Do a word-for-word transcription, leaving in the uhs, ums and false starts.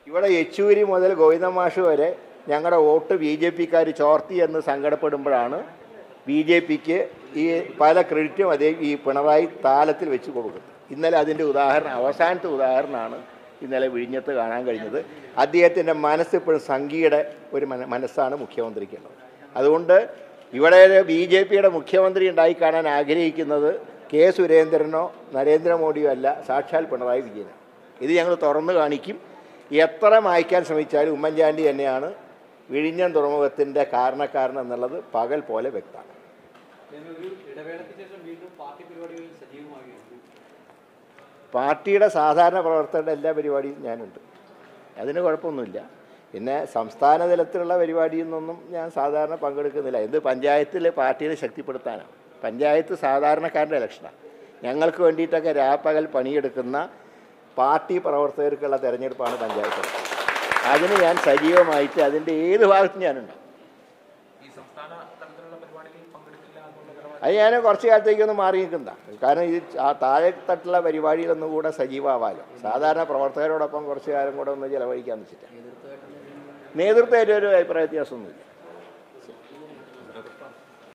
ഇവിടെ യെച്ചൂരി മുതൽ ഗോവിന്ദമാഷ് വരെ ഞങ്ങളുടെ വോട്ട് ബി ജെ പിക്കാർ ചോർത്തി എന്ന് സങ്കടപ്പെടുമ്പോഴാണ് ബി ജെ പിക്ക് ഈ പല ക്രെഡിറ്റും അതേ ഈ പിണറായി താലത്തിൽ വെച്ച് കൊടുക്കുന്നത്. ഇന്നലെ അതിൻ്റെ ഉദാഹരണം, അവസാനത്തെ ഉദാഹരണമാണ് ഇന്നലെ വിഴിഞ്ഞത്ത് കാണാൻ കഴിഞ്ഞത്. അദ്ദേഹത്തിൻ്റെ മനസ്സിപ്പോഴും സംഘിയുടെ ഒരു മനസ്സാണ് മുഖ്യമന്ത്രിക്കുള്ളത്. അതുകൊണ്ട് ഇവിടെ ബി ജെ പിയുടെ മുഖ്യമന്ത്രി ഉണ്ടായി കാണാൻ ആഗ്രഹിക്കുന്നത് കെ സുരേന്ദ്രനോ നരേന്ദ്രമോദിയോ അല്ല, സാക്ഷാൽ പിണറായി വിജയനോ. ഇത് ഞങ്ങൾ തുറന്നു കാണിക്കും. എത്ര മായ്ക്കാൻ ശ്രമിച്ചാലും ഉമ്മൻചാണ്ടി തന്നെയാണ് വിഴിഞ്ഞം തുറമുഖത്തിൻ്റെ കാരണക്കാരൻ എന്നുള്ളത് പകൽ പോലെ വ്യക്തമാണ്. പാർട്ടിയുടെ സാധാരണ പ്രവർത്തകരുടെ എല്ലാ പരിപാടിയും ഞാനുണ്ട്, അതിന് കുഴപ്പമൊന്നുമില്ല. പിന്നെ സംസ്ഥാന തലത്തിലുള്ള പരിപാടിയിൽ നിന്നൊന്നും ഞാൻ സാധാരണ പങ്കെടുക്കുന്നില്ല. എന്ത് പഞ്ചായത്തിൽ പാർട്ടിയെ ശക്തിപ്പെടുത്താനാണ്. പഞ്ചായത്ത് സാധാരണക്കാരൻ്റെ ഇലക്ഷനാണ്. ഞങ്ങൾക്ക് വേണ്ടിയിട്ടൊക്കെ രാപ്പകൽ പണിയെടുക്കുന്ന പാർട്ടി പ്രവർത്തകർക്കുള്ള തെരഞ്ഞെടുപ്പാണ് പഞ്ചായത്ത്. അതിന് ഞാൻ സജീവമായിട്ട് അതിൻ്റെ ഏത് ഭാഗത്തും ഞാനുണ്ടാവും. അത് ഞാൻ കുറച്ച് കാലത്തേക്കൊന്ന് മാറി നിൽക്കുന്ന, കാരണം ഇത് ആ താഴെത്തട്ടുള്ള പരിപാടിയിലൊന്നും കൂടെ സജീവമാവാലോ. സാധാരണ പ്രവർത്തകരോടൊപ്പം കുറച്ച് കാലം കൂടെ ഒന്ന് ചിലവഴിക്കാമെന്ന് വെച്ചിട്ടാണ്. നേതൃത്വമായിട്ട് ഒരു അഭിപ്രായ വ്യത്യാസമൊന്നുമില്ല.